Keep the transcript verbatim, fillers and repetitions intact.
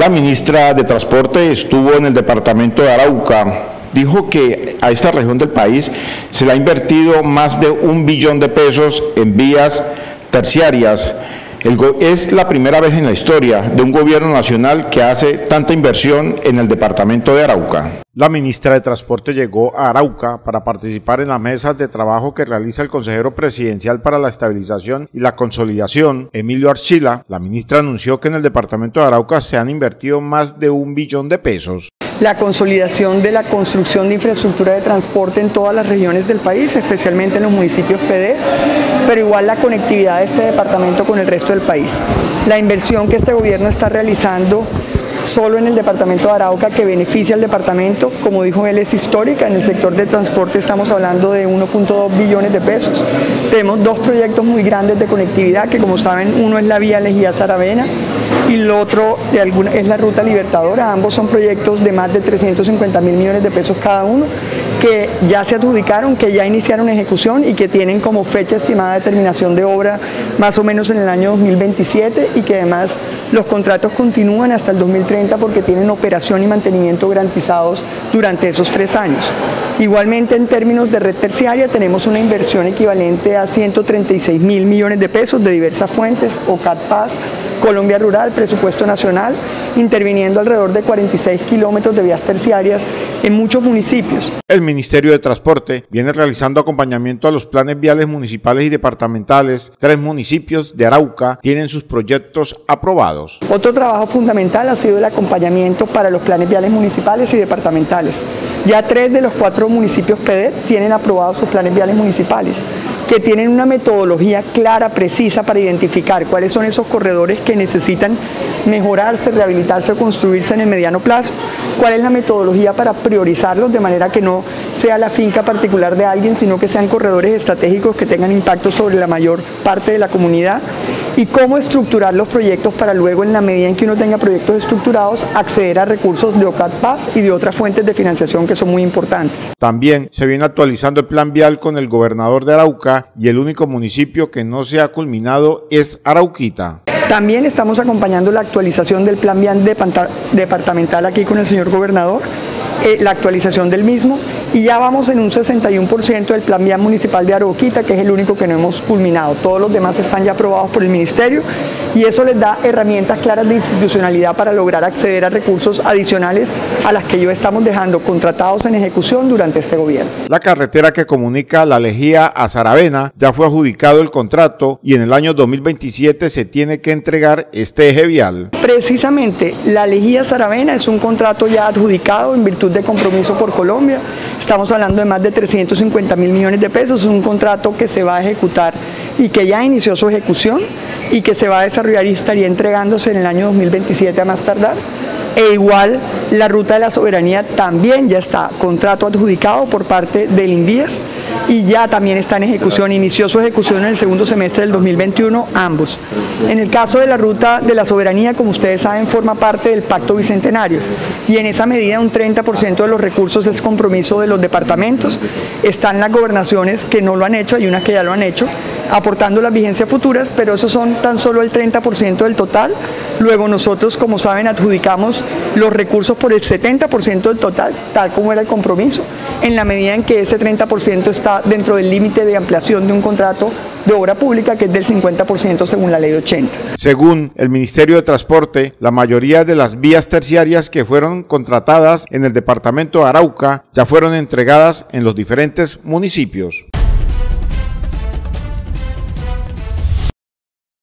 La ministra de Transporte estuvo en el departamento de Arauca. Dijo que a esta región del país se le ha invertido más de un billón de pesos en vías terciarias. El es la primera vez en la historia de un gobierno nacional que hace tanta inversión en el departamento de Arauca. La ministra de Transporte llegó a Arauca para participar en las mesas de trabajo que realiza el consejero presidencial para la estabilización y la consolidación, Emilio Archila. La ministra anunció que en el departamento de Arauca se han invertido más de un billón de pesos. La consolidación de la construcción de infraestructura de transporte en todas las regiones del país, especialmente en los municipios P D E T, pero igual la conectividad de este departamento con el resto del país. La inversión que este gobierno está realizando solo en el departamento de Arauca, que beneficia al departamento, como dijo él, es histórica. En el sector de transporte estamos hablando de uno punto dos billones de pesos. Tenemos dos proyectos muy grandes de conectividad, que como saben, uno es la vía Lejía-Saravena y el otro de alguna, es la ruta Libertadora. Ambos son proyectos de más de trescientos cincuenta mil millones de pesos cada uno, que ya se adjudicaron, que ya iniciaron ejecución y que tienen como fecha estimada de terminación de obra más o menos en el año dos mil veintisiete, y que además los contratos continúan hasta el dos mil treinta porque tienen operación y mantenimiento garantizados durante esos tres años. Igualmente, en términos de red terciaria, tenemos una inversión equivalente a ciento treinta y seis mil millones de pesos de diversas fuentes: OCATPAS, Colombia Rural, Presupuesto Nacional, interviniendo alrededor de cuarenta y seis kilómetros de vías terciarias en muchos municipios. El Ministerio de Transporte viene realizando acompañamiento a los planes viales municipales y departamentales. Tres municipios de Arauca tienen sus proyectos aprobados. Otro trabajo fundamental ha sido el acompañamiento para los planes viales municipales y departamentales. Ya tres de los cuatro municipios P D E T tienen aprobados sus planes viales municipales, que tienen una metodología clara, precisa, para identificar cuáles son esos corredores que necesitan mejorarse, rehabilitarse o construirse en el mediano plazo, cuál es la metodología para priorizarlos de manera que no sea la finca particular de alguien, sino que sean corredores estratégicos que tengan impacto sobre la mayor parte de la comunidad, y cómo estructurar los proyectos para luego, en la medida en que uno tenga proyectos estructurados, acceder a recursos de OCATPAS y de otras fuentes de financiación que son muy importantes. También se viene actualizando el plan vial con el gobernador de Arauca, y el único municipio que no se ha culminado es Arauquita. También estamos acompañando la actualización del plan vial departamental aquí con el señor gobernador, eh, la actualización del mismo, y ya vamos en un sesenta y uno por ciento del plan vial municipal de Arauquita, que es el único que no hemos culminado. Todos los demás están ya aprobados por el ministerio, y eso les da herramientas claras de institucionalidad para lograr acceder a recursos adicionales a las que yo estamos dejando contratados en ejecución durante este gobierno. La carretera que comunica La Lejía a Saravena ya fue adjudicado el contrato, y en el año dos mil veintisiete se tiene que entregar este eje vial. Precisamente, La Lejía-Saravena es un contrato ya adjudicado en virtud de compromiso por Colombia. Estamos hablando de más de trescientos cincuenta mil millones de pesos. Es un contrato que se va a ejecutar y que ya inició su ejecución y que se va a desarrollar y estaría entregándose en el año dos mil veintisiete a más tardar. E igual, la Ruta de la Soberanía también ya está contrato adjudicado por parte del INVIES y ya también está en ejecución. Inició su ejecución en el segundo semestre del dos mil veintiuno, ambos. En el caso de la Ruta de la Soberanía, como ustedes saben, forma parte del Pacto Bicentenario, y en esa medida un treinta por ciento de los recursos es compromiso de los departamentos. Están las gobernaciones que no lo han hecho, hay unas que ya lo han hecho, aportando las vigencias futuras, pero esos son tan solo el treinta por ciento del total. Luego nosotros, como saben, adjudicamos los recursos por el setenta por ciento del total, tal como era el compromiso, en la medida en que ese treinta por ciento está dentro del límite de ampliación de un contrato de obra pública, que es del cincuenta por ciento según la ley ochenta. Según el Ministerio de Transporte, la mayoría de las vías terciarias que fueron contratadas en el departamento de Arauca ya fueron entregadas en los diferentes municipios.